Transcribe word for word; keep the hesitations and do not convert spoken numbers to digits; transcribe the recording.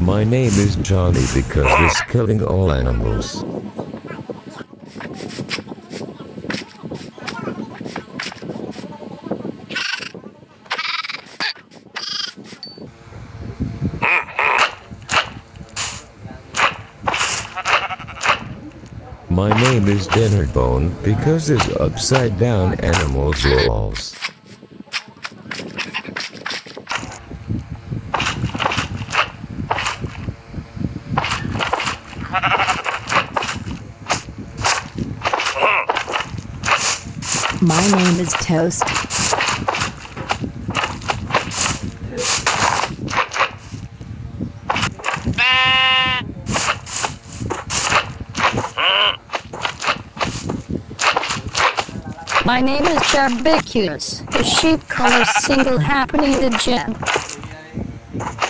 My name is Johnny because it's killing all animals. My name is Dinnerbone because it's upside down animals walls. My name is Toast. My name is Barbecus, the sheep color single happening to Jen.